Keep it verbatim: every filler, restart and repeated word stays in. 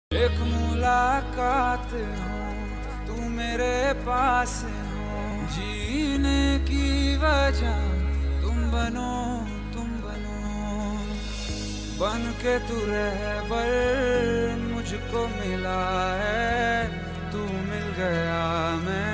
एक मुलाकात हो, तू मेरे पास हो, जीने की वजह तुम बनो, तुम बनो। बन के तू रहबर मुझको मिला है, तू मिल गया मैं